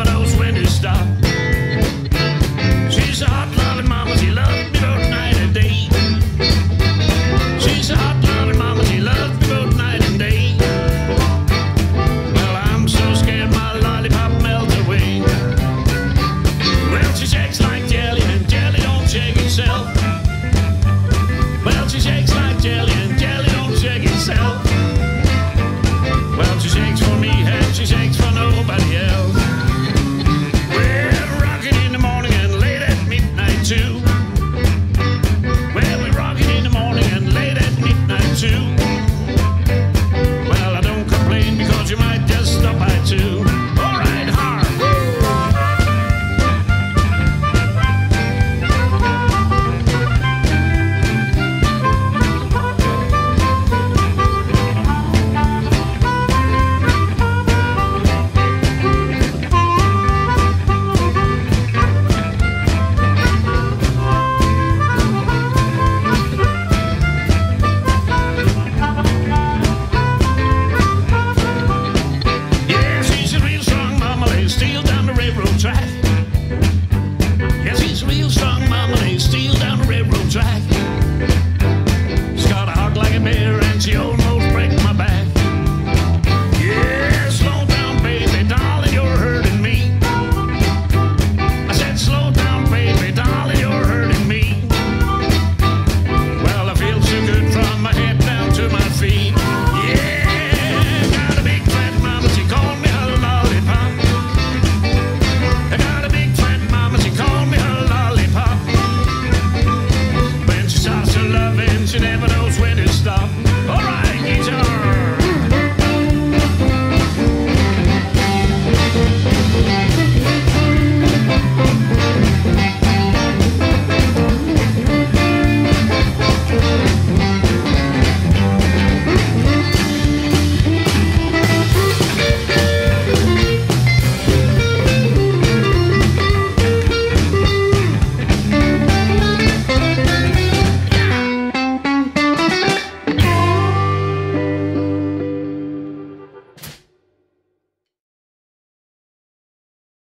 knows when to stop. She's a hot loving mama, she loves me both night and day. She's a hot loving mama, she loves me both night and day. Well, I'm so scared my lollipop melts away. Well, she shakes like jelly and jelly don't shake itself. Well, she shakes like jelly and jelly don't shake itself. Well, she shakes for me and she shakes for nobody else. Well, rocking in the morning and late at midnight too. Well, we're rocking in the morning and late at midnight too. Well, I don't complain because you might just stop by too. All right, hard. Steel down the railroad track. Yes, he's a real strong mama, lays steel down the railroad track.